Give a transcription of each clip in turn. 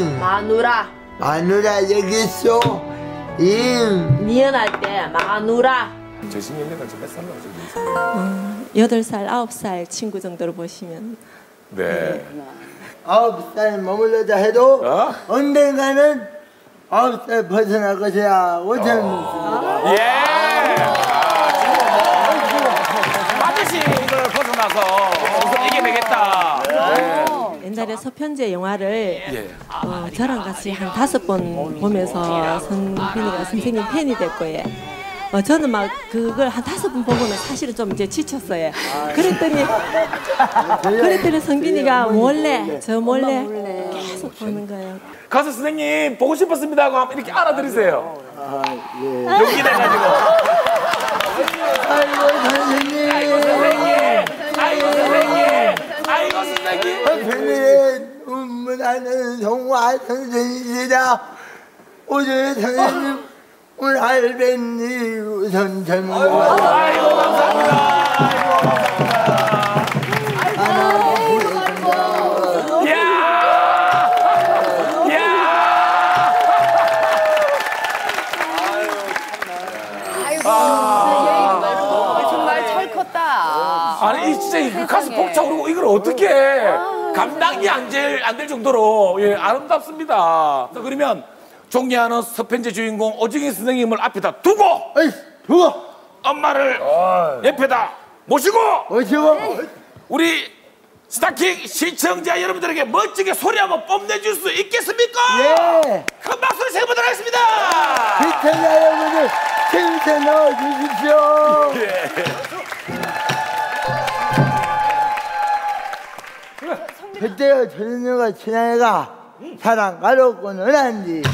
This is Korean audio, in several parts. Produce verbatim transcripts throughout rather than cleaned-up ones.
마누라. 마누라 여기 있어. 임. 미연할 때 마누라. 저신 연령을 좀 몇 살로 하시고 어, 여덟 살, 아홉 살 친구 정도로 보시면. 네. 네. 아홉 살 머물러자 해도 어? 언젠가는 아홉 살 벗어날 것이야. 오천. 예. 반드시 이걸 벗어나서 우선 이겨내겠다. 네. 옛날에 서편제 영화를 예. 어, 저랑 같이 한 다섯 번 보면서 선빈이가 선생님 팬이 될 거예요. 어, 저는 막 그걸 한 다섯 번 보고는 사실은 좀 이제 지쳤어요. 그랬더니 그랬더니 성빈이가 몰래 저 몰래 계속 보는 거예요. 가서 선생님 보고 싶었습니다 하고 한번 이렇게 알아들으세요. 아, 예. 용기 내가지고. 아이고 선생님. 아이고 선생님. 아이고 선생님. 아이고 선생님. 선생님 눈물나는 성화 선생님이다. 오늘 선생님 오늘 알벤니 우선 젊은 아이고 감사합니다. 아이고 감사합니다. 아이고 이야! 이야! 아이고, 아, 정말 잘 컸다. 아니 진짜 이 가수 벅차오르고 이걸 어떻게 감당이 안 될 안 될 정도로 예, 아름답습니다. 그러면 존경하는 서편제 주인공 오정희 선생님을 앞에다 두고 어이 두고 엄마를 옆에다 모시고 모시고 우리 스타킹 시청자 여러분들에게 멋지게 소리 한번 뽐내줄 수 있겠습니까? 예. 큰 박수를 세보도록 하겠습니다. 시청자 여러분들 힘써 넣어주십시오. 예. 그때가 저녁과 친아이가 사랑 가롭고는 한디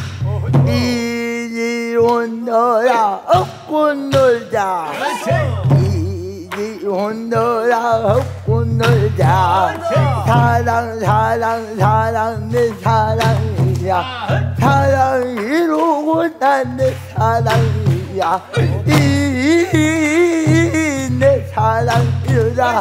이리 온너라 업고 놀자. 이리 온너라 업고 놀자. 사랑 사랑 사랑 내 사랑이야. 사랑 이루고 난 내 사랑이야. 이 내 사랑이라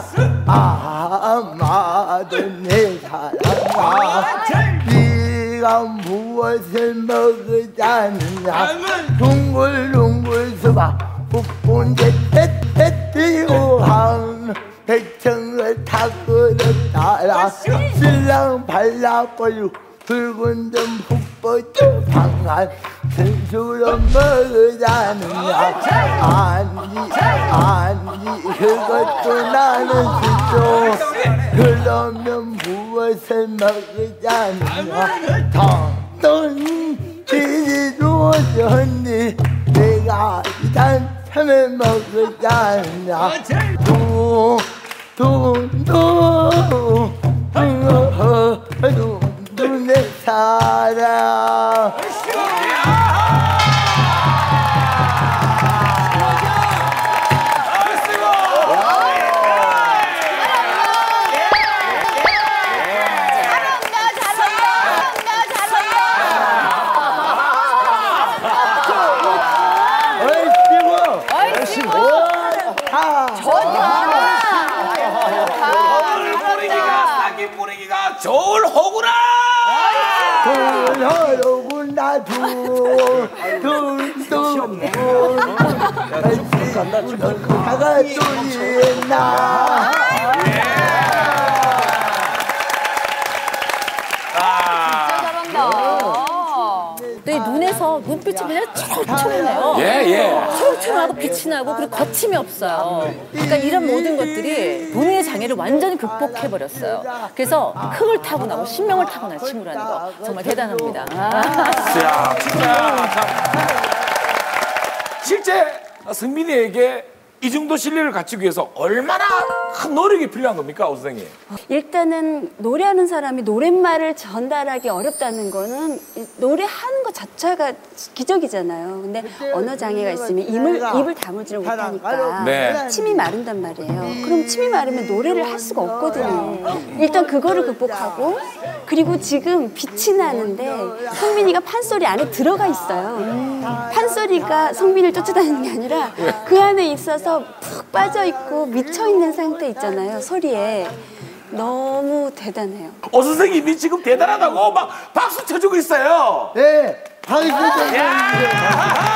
아마도 내 사랑아. 네가 무엇을 먹으자느냐. 둥글둥글 수박 북본데 햇햇 한 백청을 다 끌었다라. 신랑 발라버리고 붉은 점 푹뻗어 방한 순수로 먹으자느냐. 아니 아니 그것도 나는 싫죠. 그러면 무엇을 먹으자느냐. 텅텅 뒤집어졌니. 내가 일단 참을 먹으자느냐. 둥둥둥 둥둥 내 사랑. 좋을 호구라. 좋을 호구나 둥둥둥 다가 뚫리나. 네, 눈에서 눈빛이 그냥 초롱초롱해요. 예, 예. 초롱초롱하고 빛이 나고 그리고 거침이 없어요. 그러니까 이런 모든 것들이 본인의 장애를 완전히 극복해버렸어요. 그래서 흙을 타고나고 신명을 타고난 친구라는 거 정말 대단합니다. 자, 진짜 참. 실제 승민이에게 이 정도 실력을 갖추기 위해서 얼마나 큰 노력이 필요한 겁니까, 오 선생님? 일단은 노래하는 사람이 노랫말을 전달하기 어렵다는 거는 노래하는 것 자체가 기적이잖아요. 근데 언어 장애가 있으면 입을, 입을 다물지를 못하니까 네. 침이 마른단 말이에요. 그럼 침이 마르면 노래를 할 수가 없거든요. 일단 그거를 극복하고, 그리고 지금 빛이 나는데 성빈이가 판소리 안에 들어가 있어요. 판소리가 성빈이를 쫓아다니는 게 아니라 그 안에 있어서 푹 빠져있고 미쳐있는 상태 있잖아요, 소리에. 너무 대단해요. 오 선생님이 지금 대단하다고 막 박수 쳐주고 있어요. 네, 박수 좀 야!